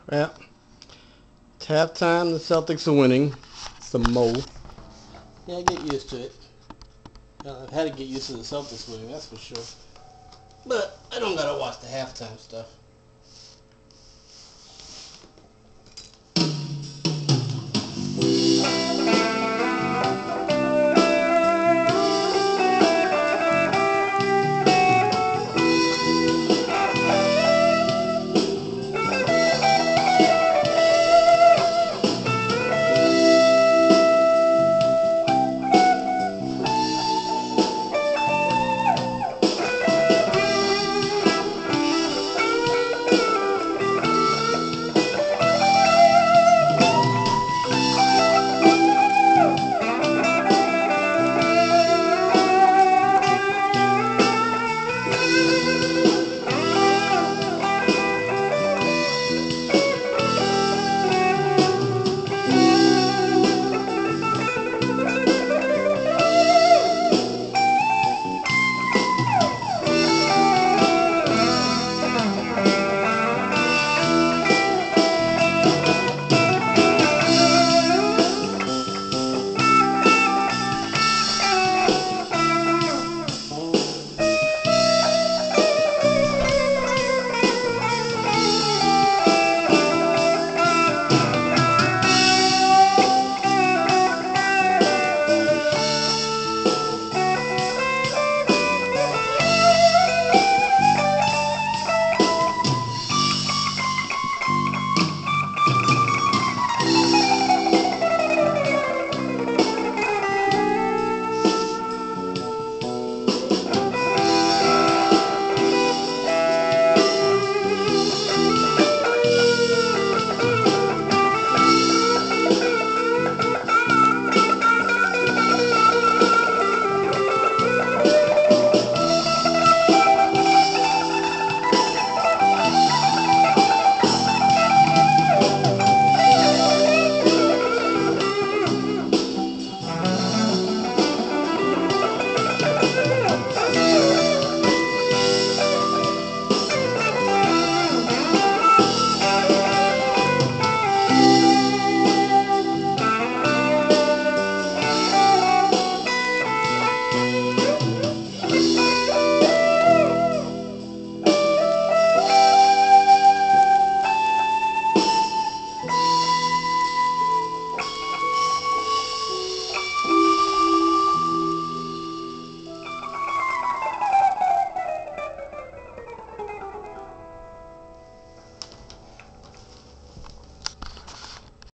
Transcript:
Well, it's halftime. The Celtics are winning. It's a mo. Yeah, I get used to it. I've had to get used to the Celtics winning, that's for sure. But I don't gotta watch the halftime stuff.